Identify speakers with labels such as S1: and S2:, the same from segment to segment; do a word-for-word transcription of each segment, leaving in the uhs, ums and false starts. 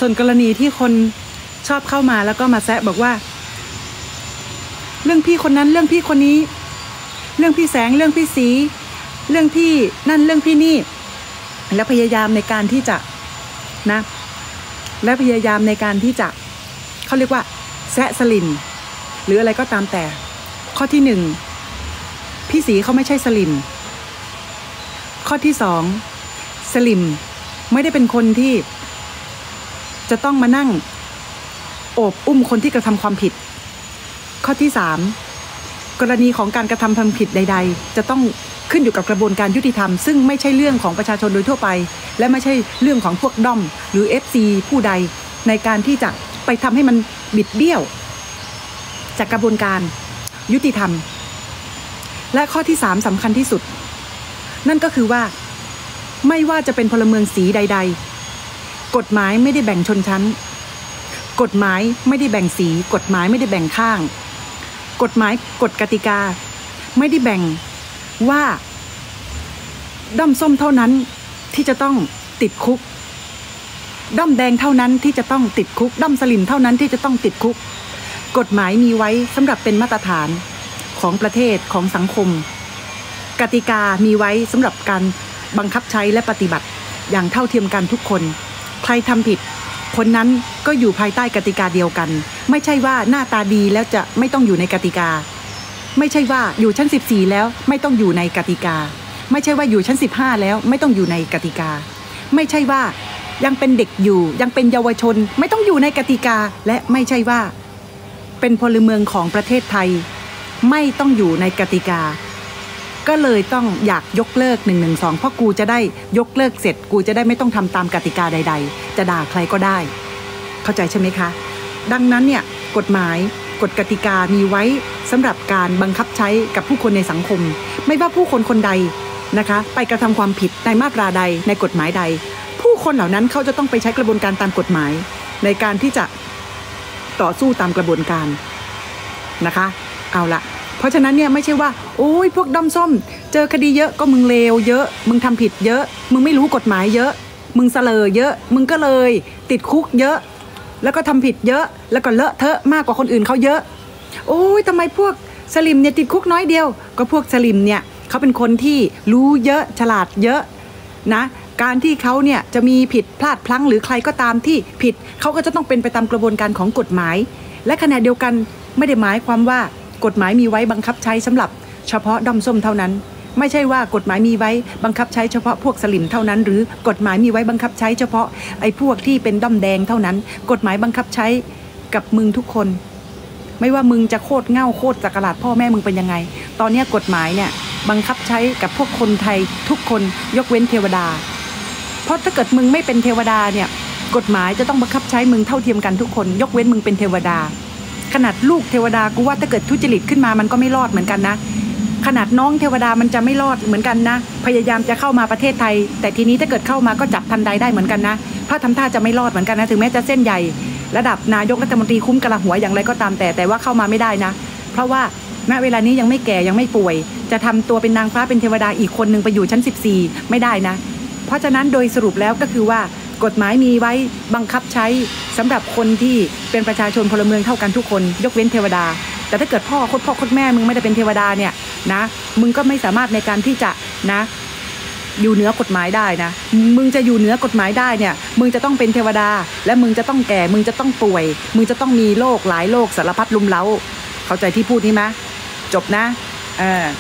S1: ส่วนกรณีที่คนชอบเข้ามาแล้วก็มาแซะบอกว่าเรื่องพี่คนนั้นเรื่องพี่คนนี้เรื่องพี่แสงเรื่องพี่สีเรื่องพี่นั่นเรื่องพี่นี่และพยายามในการที่จะนะและพยายามในการที่จะเขาเรียกว่าแซะสลิมหรืออะไรก็ตามแต่ข้อที่หนึ่งพี่สีเขาไม่ใช่สลิมข้อที่สองสลิมไม่ได้เป็นคนที่จะต้องมานั่งโอบอุ้มคนที่กระทำความผิดข้อที่สามกรณีของการกระทำความผิดใดๆจะต้องขึ้นอยู่กับกระบวนการยุติธรรมซึ่งไม่ใช่เรื่องของประชาชนโดยทั่วไปและไม่ใช่เรื่องของพวกด้อมหรือ เอฟ ซี ผู้ใดในการที่จะไปทำให้มันบิดเบี้ยวจากกระบวนการยุติธรรมและข้อที่สามสำคัญที่สุดนั่นก็คือว่าไม่ว่าจะเป็นพลเมืองสีใดๆกฎหมายไม่ได้แบ่งชนชั้นกฎหมายไม่ได้แบ่งสีกฎหมายไม่ได้แบ่งข้างกฎหมายกฎกติกาไม่ได้แบ่งว่าด้อมส้มเท่านั้นที่จะต้องติดคุกด้อมแดงเท่านั้นที่จะต้องติดคุกด้อมสลิมเท่านั้นที่จะต้องติดคุกกฎหมายมีไว้สำหรับเป็นมาตรฐานของประเทศของสังคมกติกามีไว้สำหรับการบังคับใช้และปฏิบัติอย่างเท่าเทียมกันทุกคนใครทำผิดคนนั้นก็อยู่ภายใต้กติกาเดียวกันไม่ใช่ว่าหน้าตาดีแล้วจะไม่ต้องอยู่ในกติกาไม่ใช่ว่าอยู่ชั้นสิบสี่แล้วไม่ต้องอยู่ในกติกาไม่ใช่ว่าอยู่ชั้นสิบห้าแล้วไม่ต้องอยู่ในกติกาไม่ใช่ว่ายังเป็นเด็กอยู่ยังเป็นเยาวชนไม่ต้องอยู่ในกติกาและไม่ใช่ว่าเป็นพลเมืองของประเทศไทยไม่ต้องอยู่ในกติกาก็เลยต้องอยากยกเลิกหนึ่งหนึ่งสองเพราะกูจะได้ยกเลิกเสร็จกูจะได้ไม่ต้องทำตามกติกาใดๆจะด่าใครก็ได้เข้าใจใช่ไหมคะดังนั้นเนี่ยกฎหมายกฎกติกามีไว้สำหรับการบังคับใช้กับผู้คนในสังคมไม่ว่าผู้คนคนใดนะคะไปกระทำความผิดในมาตราใดในกฎหมายใดผู้คนเหล่านั้นเขาจะต้องไปใช้กระบวนการตามกฎหมายในการที่จะต่อสู้ตามกระบวนการนะคะเอาละเพราะฉะนั้นเนี่ยไม่ใช่ว่าโอ้ยพวกด้อมส้มเจอคดีเยอะก็มึงเลวเยอะมึงทำผิดเยอะมึงไม่รู้กฎหมายเยอะมึงเสลอเยอะมึงก็เลยติดคุกเยอะแล้วก็ทำผิดเยอะแล้วก็เลอะเทอะมากกว่าคนอื่นเขาเยอะโอ้ยทำไมพวกสลิมเนี่ยติดคุกน้อยเดียวก็พวกสลิมเนี่ยเขาเป็นคนที่รู้เยอะฉลาดเยอะนะการที่เขาเนี่ยจะมีผิดพลาดพลั้งหรือใครก็ตามที่ผิดเขาก็จะต้องเป็นไปตามกระบวนการของกฎหมายและขณะเดียวกันไม่ได้หมายความว่ากฎหมายมีไว้บังคับใช้สำหรับเฉพาะด้อมส้มเท่านั้นไม่ใช่ว่ากฎหมายมีไว้บังคับใช้เฉพาะพวกสลิมเท่านั้นหรือกฎหมายมีไว้บังคับใช้เฉพาะไอ้พวกที่เป็นด้อมแดงเท่านั้นกฎหมายบังคับใช้กับมึงทุกคนไม่ว่ามึงจะโคตรเง่าโคตรจักรลาดพ่อแม่มึงเป็นยังไงตอนนี้กฎหมายเนี่ยบังคับใช้กับพวกคนไทยทุกคนยกเว้นเทวดาเพราะถ้าเกิดมึงไม่เป็นเทวดาเนี่ยกฎหมายจะต้องบังคับใช้มึงเท่าเทียมกันทุกคนยกเว้นมึงเป็นเทวดาขนาดลูกเทวดากูว่าถ้าเกิดทุจริตขึ้นมามันก็ไม่รอดเหมือนกันนะขนาดน้องเทวดามันจะไม่รอดเหมือนกันนะพยายามจะเข้ามาประเทศไทยแต่ทีนี้ถ้าเกิดเข้ามาก็จับทันใดได้เหมือนกันนะเพราะทำท่าจะไม่รอดเหมือนกันนะถึงแม้จะเส้นใหญ่ระดับนายกรัฐมนตรีคุ้มกระหัวอย่างไรก็ตามแต่แต่ว่าเข้ามาไม่ได้นะเพราะว่าณเวลานี้ยังไม่แก่ยังไม่ป่วยจะทำตัวเป็นนางฟ้าเป็นเทวดาอีกคนนึงไปอยู่ชั้นสิบสี่ไม่ได้นะเพราะฉะนั้นโดยสรุปแล้วก็คือว่ากฎหมายมีไว้บังคับใช้สำหรับคนที่เป็นประชาชนพลเมืองเท่ากันทุกคนยกเว้นเทวดาแต่ถ้าเกิดพ่อโคตรพ่อโคตรแม่มึงไม่ได้เป็นเทวดาเนี่ยนะมึงก็ไม่สามารถในการที่จะนะอยู่เหนือกฎหมายได้นะมึงจะอยู่เหนือกฎหมายได้เนี่ยมึงจะต้องเป็นเทวดาและมึงจะต้องแก่มึงจะต้องป่วยมึงจะต้องมีโรคหลายโรคสารพัดลุมเล้าเข้าใจที่พูดนี้ไหมจบนะเออ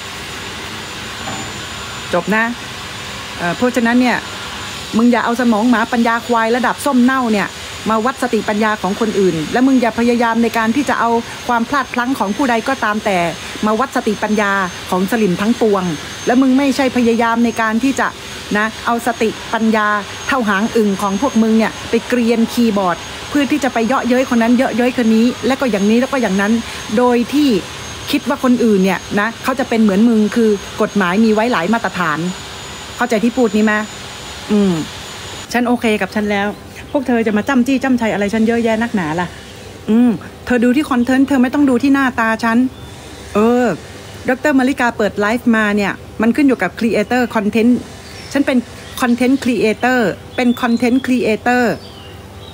S1: จบนะเออเพราะฉะนั้นเนี่ยมึงอย่าเอาสมองหมาปัญญาควายระดับส้มเน่าเนี่ยมาวัดสติปัญญาของคนอื่นและมึงอย่าพยายามในการที่จะเอาความพลาดพลั้งของผู้ใดก็ตามแต่มาวัดสติปัญญาของสลิมทั้งปวงและมึงไม่ใช่พยายามในการที่จะนะเอาสติปัญญาเท่าหางอึ่งของพวกมึงเนี่ยไปเกรียนคีย์บอร์ดเพื่อที่จะไปเยาะเย้ยคนนั้นเยาะเย้ยคนนี้และก็อย่างนี้แล้วก็อย่างนั้นโดยที่คิดว่าคนอื่นเนี่ยนะเขาจะเป็นเหมือนมึงคือกฎหมายมีไว้หลายมาตรฐานเข้าใจที่พูดนี้ไหมอืมฉันโอเคกับฉันแล้วพวกเธอจะมาจ้ำจี้จ้ำชัยอะไรฉันเยอะแยะนักหนาล่ะอืมเธอดูที่คอนเทนต์เธอไม่ต้องดูที่หน้าตาฉันเออดร.มาริกาเปิดไลฟ์มาเนี่ยมันขึ้นอยู่กับครีเอเตอร์คอนเทนต์ฉันเป็นคอนเทนต์ครีเอเตอร์เป็นคอนเทนต์ครีเอเตอร์ฉ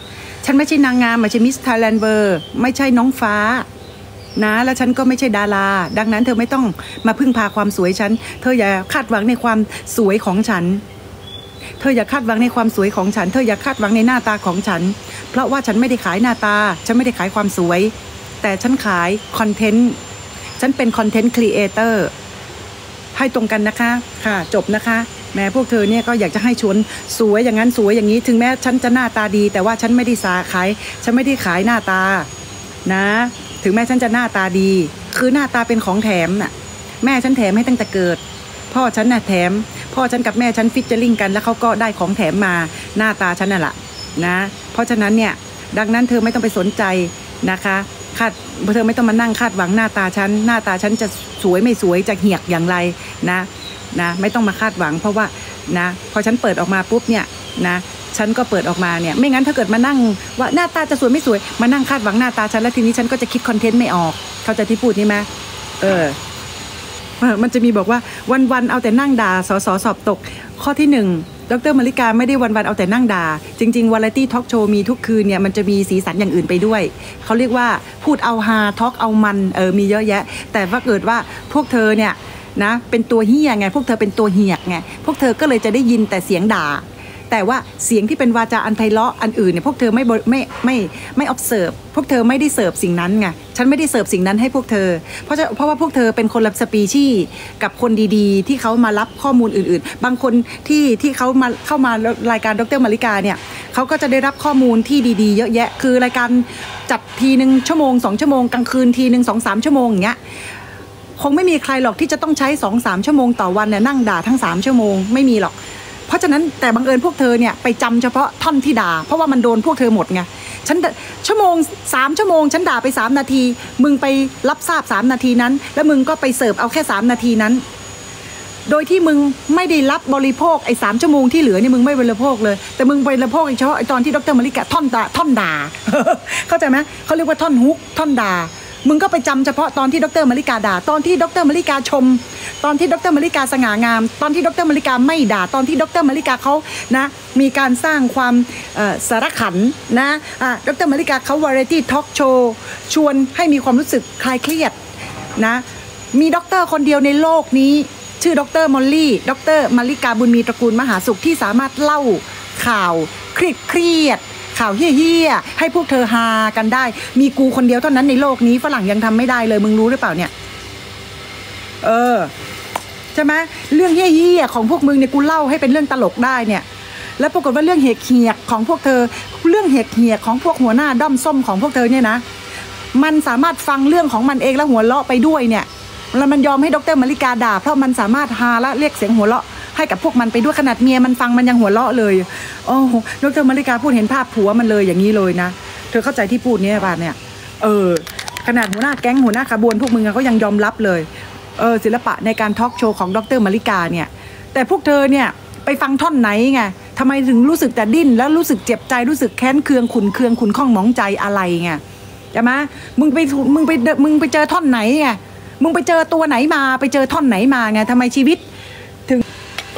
S1: ฉันไม่ใช่นางงามไม่ใช่มิสไทยแลนด์เวอร์ไม่ใช่น้องฟ้านะแล้วฉันก็ไม่ใช่ดาราดังนั้นเธอไม่ต้องมาพึ่งพาความสวยฉันเธออย่าคาดหวังในความสวยของฉันเธออย่าคาดหวังในความสวยของฉันเธออย่าคาดหวังในหน้าตาของฉันเพราะว่าฉันไม่ได้ขายหน้าตาฉันไม่ได้ขายความสวยแต่ฉันขายคอนเทนต์ฉันเป็นคอนเทนต์ครีเอเตอร์ให้ตรงกันนะคะค่ะจบนะคะแม้พวกเธอเนี่ยก็อยากจะให้ชวนสวยอย่างนั้นสวยอย่างนี้ถึงแม้ฉันจะหน้าตาดีแต่ว่าฉันไม่ได้สาขายฉันไม่ได้ขายหน้าตานะถึงแม้ฉันจะหน้าตาดีคือหน้าตาเป็นของแถมน่ะแม่ฉันแถมให้ตั้งแต่เกิดพ่อฉันน่ะแถมพ่อฉันกับแม่ฉันฟิชเจอริ่งกันแล้วเขาก็ได้ของแถมมาหน้าตาฉันน่ะแหละนะเพราะฉะนั้นเนี่ยดังนั้นเธอไม่ต้องไปสนใจนะคะคาดเธอไม่ต้องมานั่งคาดหวังหน้าตาฉันหน้าตาฉันจะสวยไม่สวยจะเหี่ยกอย่างไรนะนะไม่ต้องมาคาดหวังเพราะว่านะพอฉันเปิดออกมาปุ๊บเนี่ยนะฉันก็เปิดออกมาเนี่ยไม่งั้นถ้าเกิดมานั่งว่าหน้าตาจะสวยไม่สวยมานั่งคาดหวังหน้าตาฉันแล้วทีนี้ฉันก็จะคิดคอนเทนต์ไม่ออกเข้าใจที่พูดนี่ไหมเออมันจะมีบอกว่าวันๆเอาแต่นั่งด่าสสสอบตกข้อที่หนึ่งดร.มาริกาไม่ได้วันๆเอาแต่นั่งด่าจริงๆวาไรตี้ทอล์กโชว์มีทุกคืนเนี่ยมันจะมีสีสันอย่างอื่นไปด้วยเขาเรียกว่าพูดเอาฮาทอล์กเอามันเออมีเยอะแยะแต่ว่าเกิดว่าพวกเธอเนี่ยนะเป็นตัวเฮียไงพวกเธอเป็นตัวเหียกไงพวกเธอก็เลยจะได้ยินแต่เสียงด่าแต่ว่าเสียงที่เป็นวาจาอันไพเราะอันอื่นเนี่ยพวกเธอไม่ไม่ไม่ไม่ observe พวกเธอไม่ได้เสิร์ฟสิ่งนั้นไงฉันไม่ได้เสิร์ฟสิ่งนั้นให้พวกเธอเพราะเพราะว่าพวกเธอเป็นคนละสปีชีส์กับคนดีๆที่เขามารับข้อมูลอื่นๆบางคนที่ที่เขามาเข้ามารายการดร.มาริกาเนี่ยเขาก็จะได้รับข้อมูลที่ดีๆเยอะแยะคือรายการจัดทีหนึ่งชั่วโมงสองชั่วโมงกลางคืนทีหนึ่งสองสามชั่วโมงอย่างเงี้ยคงไม่มีใครหรอกที่จะต้องใช้สองสามชั่วโมงต่อวันเนี่ยนั่งด่าทั้งสามชั่วโมงไม่มีหรอกเพราะฉะนั้นแต่บังเอิญพวกเธอเนี่ยไปจำเฉพาะท่อนที่ด่าเพราะว่ามันโดนพวกเธอหมดไงฉันชั่วโมงสามชั่วโมงฉันด่าไปสามนาทีมึงไปรับทราบสามนาทีนั้นแล้วมึงก็ไปเสิร์ฟเอาแค่สามนาทีนั้นโดยที่มึงไม่ได้รับบริโภคไอ้สามชั่วโมงที่เหลือเนี่ยมึงไม่บริโภคเลยแต่มึงบริโภคเฉพาะไอ้ตอนที่ดร.มาริกาท่อนด่าท่อนด่า เข้าใจไหมเขาเรียกว่าท่อนฮุกท่อนด่ามึงก็ไปจำเฉพาะตอนที่ดร.มาริกาด่าตอนที่ดร.มาริกาชมตอนที่ดร.มาริกาสง่างามตอนที่ดร.มาริกาไม่ด่าตอนที่ดร.มาริกาเขานะมีการสร้างความสารขันนะดร.มาริกาเขาวาไรตี้ทอล์กโชว์ชวนให้มีความรู้สึกคลายเครียดนะมีด็อกเตอร์คนเดียวในโลกนี้ชื่อดร.มอลลี่ดร.มาริกาบุญมีตระกูลมหาสุขที่สามารถเล่าข่าวเครียดเครียดข่าวเฮี้ยๆให้พวกเธอฮากันได้มีกูคนเดียวเท่านั้นในโลกนี้ฝรั่งยังทำไม่ได้เลยมึงรู้หรือเปล่าเนี่ยเออใช่ไหมเรื่องเฮี้ยๆของพวกมึงเนี่ยกูเล่าให้เป็นเรื่องตลกได้เนี่ยแล้วปรากฏว่าเรื่องเหียกๆของพวกเธอเรื่องเหียกๆของพวกหัวหน้าด้อมส้มของพวกเธอเนี่ยนะมันสามารถฟังเรื่องของมันเองแล้วหัวเราะไปด้วยเนี่ยแล้วมันยอมให้ดร.มาริกาด่าเพราะมันสามารถฮาและเรียกเสียงหัวเราะให้กับพวกมันไปด้วยขนาดเมียมันฟังมันยังหัวเราะเลยโอ้โหดร.มาริกาพูดเห็นภาพผัวมันเลยอย่างนี้เลยนะเธอเข้าใจที่พูดนี้ป่ะเนี่ยเออขนาดหัวหน้าแก๊งหัวหน้าขบวนพวกมึงเขายังยอมรับเลยเออศิลปะในการทอล์กโชว์ของดร.มาริกาเนี่ยแต่พวกเธอเนี่ยไปฟังท่อนไหนไงทำไมถึงรู้สึกแต่ดิ้นแล้วรู้สึกเจ็บใจรู้สึกแค้นเคืองขุนเคืองขุนข้องหมองใจอะไรไงใช่ไหมมึงไปมึงไปมึงไปเจอท่อนไหนไงมึงไปเจอตัวไหนมาไปเจอท่อนไหนมาไงทำไมชีวิตถึง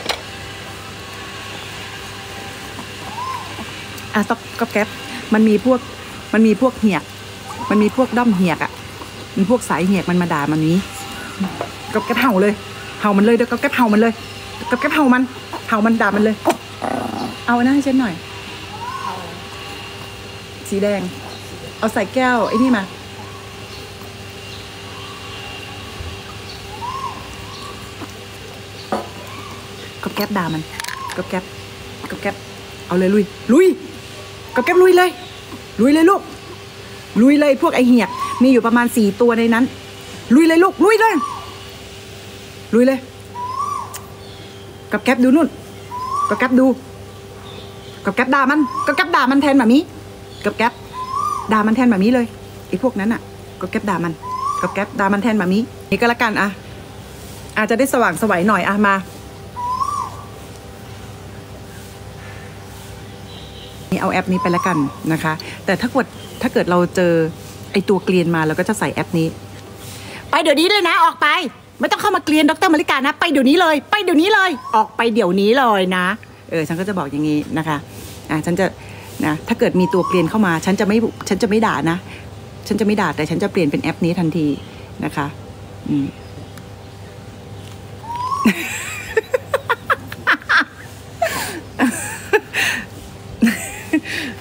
S1: อ่ะต๊อกก็แก๊ปมันมีพวกมันมีพวกเหียกมันมีพวกด้อมเหียกอ่ะมันพวกสายเหียกมันมาด่ามันนี้ก็แก๊ปเห่าเลยเห่ามันเลยเดี๋ยวก็แก๊ปเห่ามันเลยก็แก๊ปเห่ามันเห่ามันด่ามันเลยเอาหน้าให้ฉันหน่อยสีแดงเอาใส่แก้วไอ้นี่มาก็แก๊ปด่ามันก็แก๊ปก็แก๊ปเอาเลยลุยลุยก็แก๊ปลุยเลยลุยเลยลูกลุยเลยพวกไอเหียกมีอยู่ประมาณสี่ตัวในนั้นลุยเลยลูกลุยเลยลุยเลยก็แก๊ปดูนู่นก็แก๊ปดูก็แก๊ปด่ามันก็แก๊ปด่ามันแทนแบบนี้ก็แก๊ปด่ามันแทนแบบนี้เลยไอพวกนั้นอ่ะก็แก๊ปด่ามันก็แก๊ปด่ามันแทนแบบนี้นี่ก็แล้วกันอ่ะอาจจะได้สว่างสวยหน่อยอ่ะมานี่เอาแอปนี้ไปแล้วกันนะคะแต่ถ้าเกิดถ้าเกิดเราเจอไอตัวเกลียนมาเราก็จะใส่แอปนี้ไปเดี๋ยวนี้เลยนะออกไปไม่ต้องเข้ามาเกลียนดร.มาริกานะไปเดี๋ยวนี้เลยไปเดี๋ยวนี้เลยออกไปเดี๋ยวนี้เลยนะเออฉันก็จะบอกอย่างนี้นะคะอ่ะฉันจะนะถ้าเกิดมีตัวเกลียนเข้ามาฉันจะไม่ฉันจะไม่ด่านะฉันจะไม่ด่าแต่ฉันจะเปลี่ยนเป็นแอปนี้ทันทีนะคะอืม อ